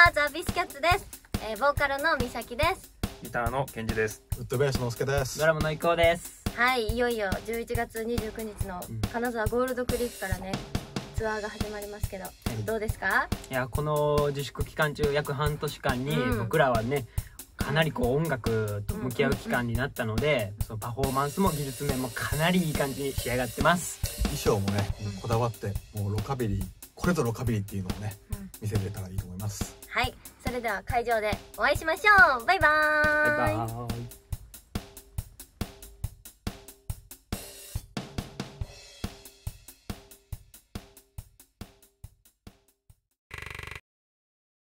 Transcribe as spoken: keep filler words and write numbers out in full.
はザ・ビスキャッツです。えー、ボーカルのみさきです。 ギターのケンジです。 ウッドベースのすけです。 ドラムのいこうです。 はい、いよいよじゅういちがつにじゅうくにちの金沢ゴールドクリフからね、ツアーが始まりますけど、どうですか？ いや、この自粛期間中約半年間にうん僕らはね、かなりこう音楽と向き合う期間になったので、そのパフォーマンスも技術面もかなりいい感じに仕上がってます。 衣装もね、もうこだわってもうロカビリー、これぞロカビリーっていうのをね、 うん、 見せれたらいいと思います。 はい、それでは会場でお会いしましょう。バイバーイ。 バイバーイ。